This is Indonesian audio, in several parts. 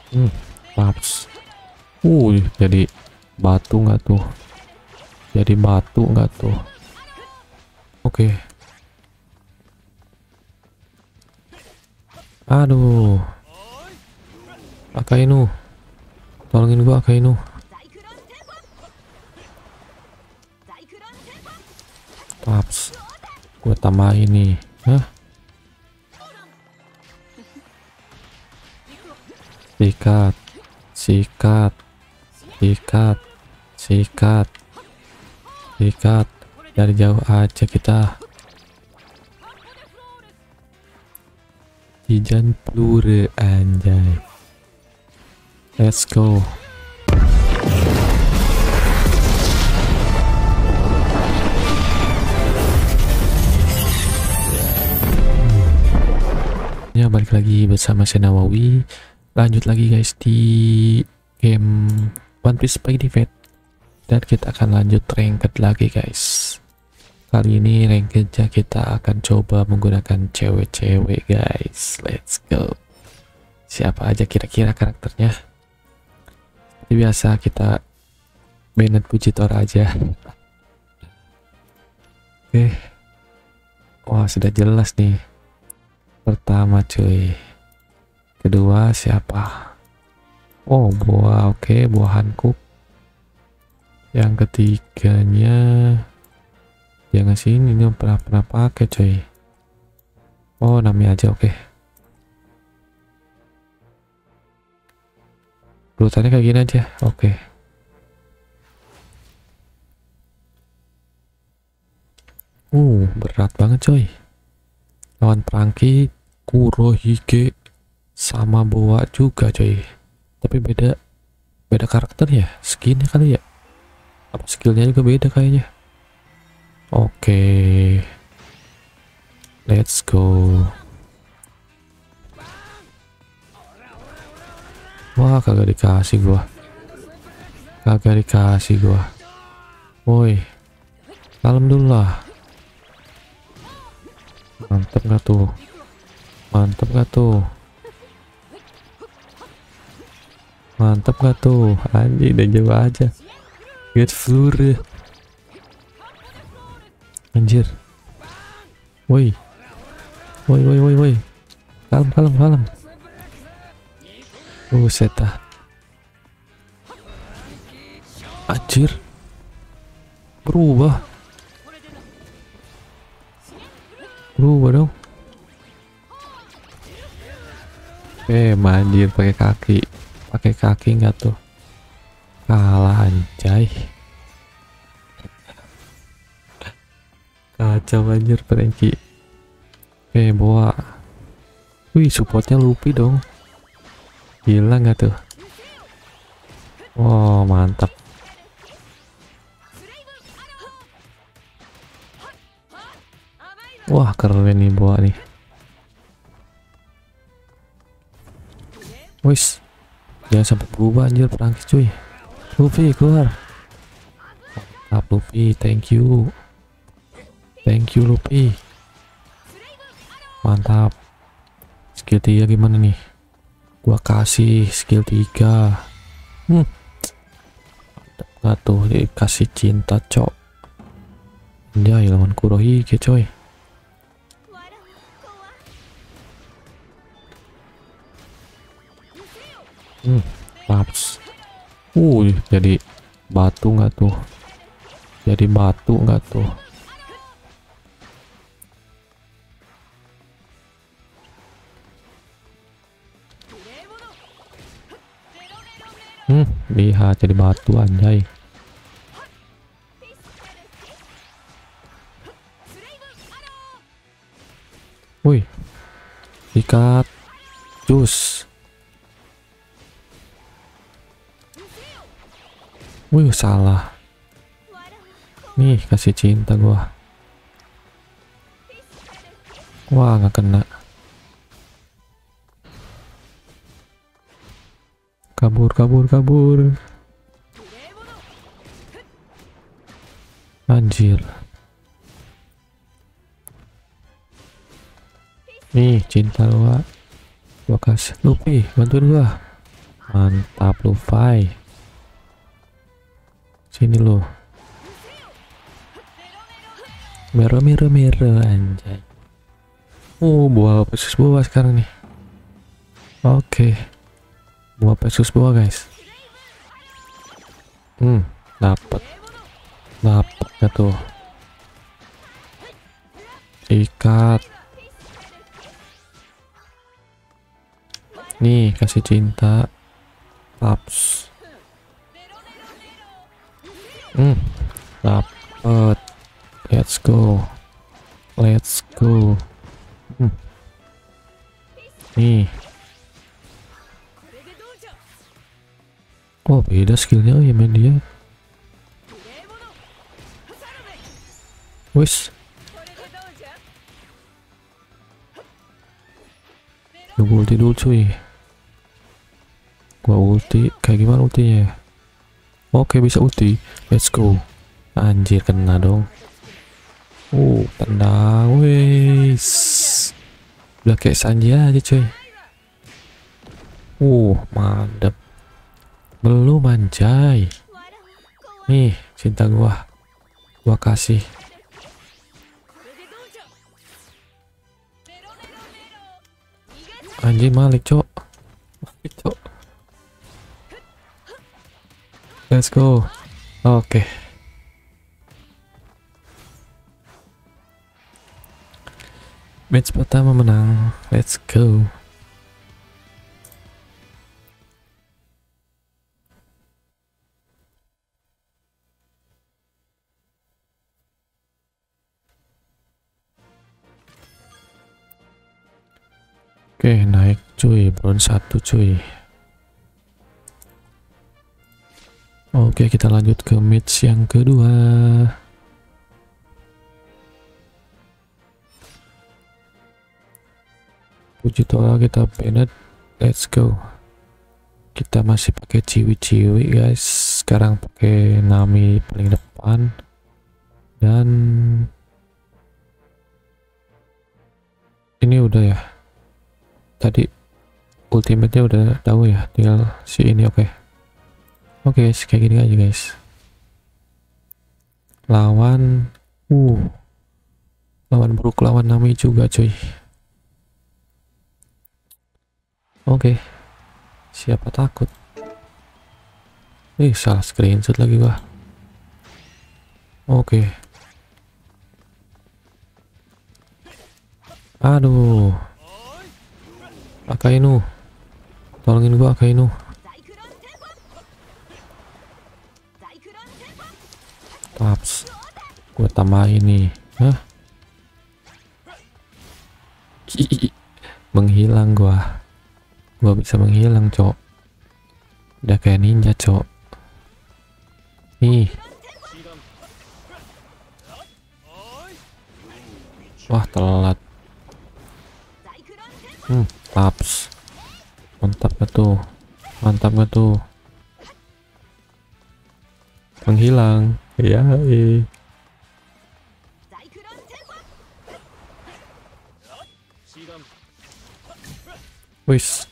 Hmm, Paps. Jadi batu nggak tuh? Jadi batu nggak tuh? Oke. Aduh, Akainu, tolongin gua Akainu. Paps, gua tambah ini. Hah? Sikat, sikat, sikat, sikat, sikat. Dari jauh aja kita. Tijan peluru anjay. Let's go. Ya, balik lagi bersama saya Nawawi. Lanjut lagi guys di game One Piece Spaghetti Fate, dan kita akan lanjut ranked lagi guys. Kali ini rankednya kita akan coba menggunakan cewek-cewek guys. Let's go. Siapa aja kira-kira karakternya? Seperti biasa kita Bennett Pujitor aja. Oke. Wah, sudah jelas nih. Pertama cuy. Kedua siapa? Oh, buah. Oke, buah Hankook. Yang ketiganya jangan sini, ini pernah pakai cuy. Oh, namanya aja. Oke. Urutannya kayak gini aja. Oke. Berat banget coy. Lawan Prangki, Kurohige, sama Boa juga coy. Tapi beda karakter ya, skinnya kali ya. Apa skillnya juga beda kayaknya. Oke. Let's go. Wah, kagak dikasih gua. Kagak dikasih gua. Woi. Kalem dulu lah. Mantep gak tuh? Mantep gak tuh? Mantep gak tuh? Anjing, udah jauh aja. Get flure. Anjir. Woi. Woi, woi, woi, woi. Kalem, kalem, kalem. Buset dah. Anjir. Berubah. Berubah dong. Mandir pakai kaki. Pakai kaki nggak tuh? Kalah anjay. Kacau anjir Franky. Boa. Wih, supportnya Luffy dong. Gila nggak tuh? Oh, mantap. Wah, keren nih Boa nih. Wis, jangan sampai berubah anjir Franky cuy. Luffy keluar. Mantap Luffy, thank you. Thank you Luffy. Mantap. Skill 3 gimana nih? Gua kasih skill 3. Mantap gak tuh, dikasih cinta cok. Dia lawan Kurohige coy. Paps. Jadi batu nggak tuh? Jadi batu nggak tuh? Lihat jadi batu anjay. Wih, ikat jus. Wih, salah. Nih, kasih cinta gua. Wah, nggak kena. Kabur, kabur, kabur. Anjir. Nih, cinta gua. Gua kasih. Luffy, bantuin gua. Mantap lu, Fai. Sini lu. Merah anjay. Buah versus buah sekarang nih. Oke. Buah versus buah, guys. Dapat. Dapat gak tuh? Ikat. Nih, kasih cinta. Taps. Dapat. Let's go. Let's go. Nih. Oh, beda skillnya ya main dia. Wis. Gua ulti dulu cuy. Gua ulti. Kayak gimana ultinya ya? Oke, bisa ulti. Let's go. Anjir, kena dong. Tendang. Wis. Udah kayak Sanji aja cuy. Mantap. Belum anjay. Nih, cinta gua kasih. Anjir, Malik cok. Let's go. Oke. Match pertama menang. Let's go. Oke, naik cuy, bronze 1 cuy. Oke, kita lanjut ke match yang kedua. Puji Tuhan kita banned. Let's go. Kita masih pakai ciwi-ciwi guys. Sekarang pakai Nami paling depan. Dan ini udah ya. Tadi ultimate-nya udah tahu ya, tinggal si ini. Oke, kayak gini aja guys. Lawan Brook, lawan Nami juga cuy. Oke, siapa takut? Salah screenshot lagi gua. Oke. Aduh, Akainu, tolongin gua Akainu. Taps, gua tambahin nih. Menghilang gua bisa menghilang cok. Udah kayak ninja cok. Nih, wah telat. Taps, mantap gak tuh? Menghilang ya. Wis.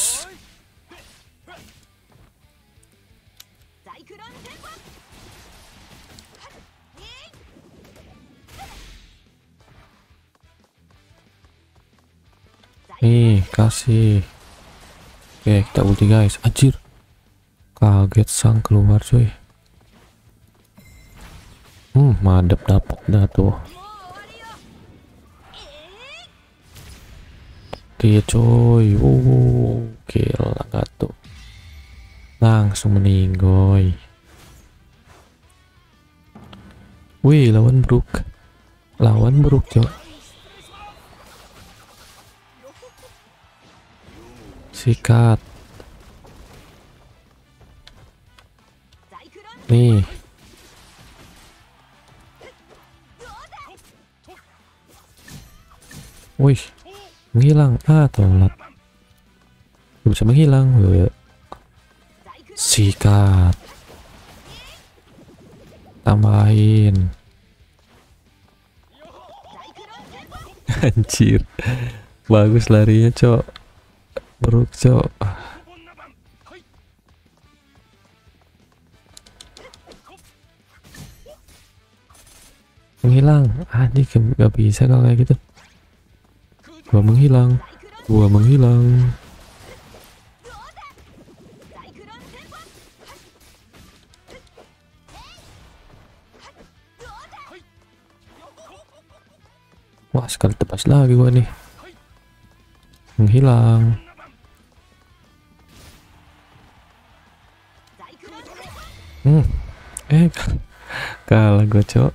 Nih, kasih. Oke, kita ulti guys. Anjir. Kaget sang keluar cuy. Madep dapat dah tuh. Dia coy. Gila gak tuh. Langsung meninggoy. Wih, lawan Brook cok. Sikat. Nih. Wih, menghilang. Telat. Gak bisa menghilang. Sikat. Tambahin. Anjir. Bagus larinya, cok. Brook, cok. Menghilang. Anjing, gak bisa kalau kayak gitu. Gua menghilang. Gua menghilang. Wah, sekali tepas lagi gua nih. Menghilang. Kalah gua, cok.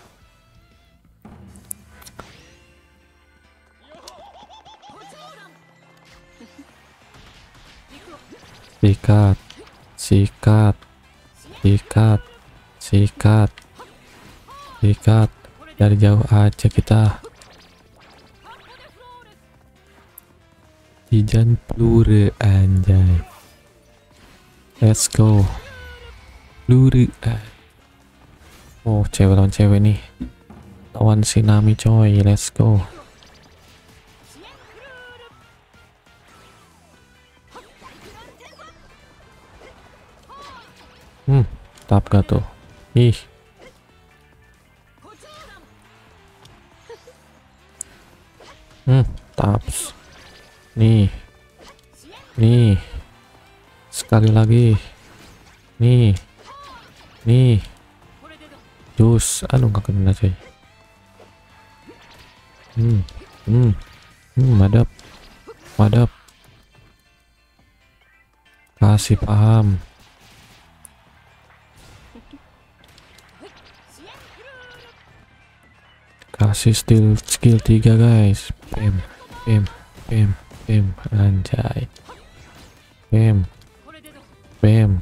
Sikat, sikat, sikat, sikat, sikat. Dari jauh aja kita. Ijan peluru anjay. Let's go. Peluru. Oh, cewek lawan cewek nih. Lawan si Nami coy. Let's go. Tap gak tuh? Ih. Taps. Nih. Nih. Sekali lagi. Nih. Nih. Jus. Aduh, gak kena coy. Madap. Madap. Kasih paham. Kasih skill 3 guys. Pem, pem, pem, pem, anjay. Pem, pem.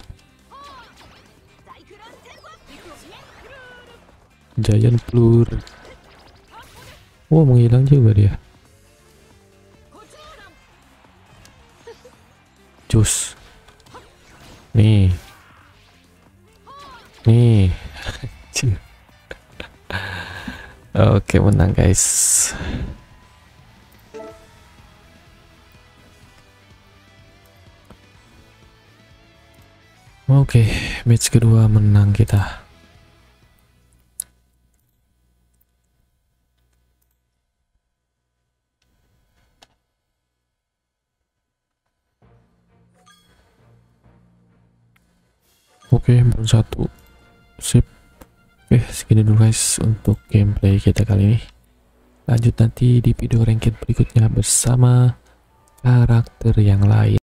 Giant peluru. Oh, menghilang juga dia. Cus. Nih. Nih. Oke, menang guys. Oke, match kedua menang kita. Oke, baru satu. Sip. Oke, segini dulu guys untuk gameplay kita kali ini. Lanjut nanti di video ranked berikutnya bersama karakter yang lain.